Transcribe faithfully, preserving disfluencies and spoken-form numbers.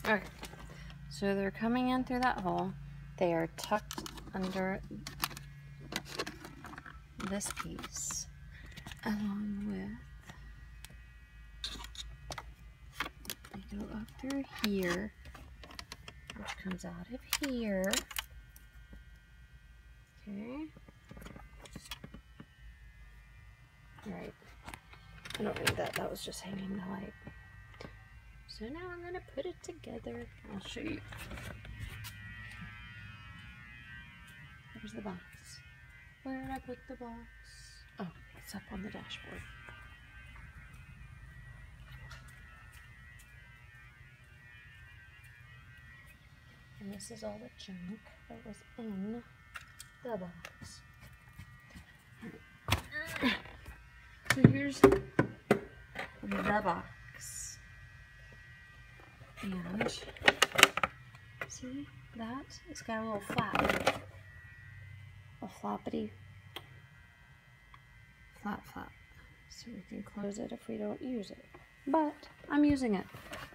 Okay, so they're coming in through that hole. They are tucked under this piece, along with, they go up through here, which comes out of here. Okay. Alright. I don't need that. That was just hanging the light. So now I'm going to put it together. I'll show you. There's the box. Where did I put the box? Oh, it's up on the dashboard. And this is all the junk that was in the box. So here's the box. And see that? It's got a little flap. A floppity flap flap. So we can close it if we don't use it. But I'm using it.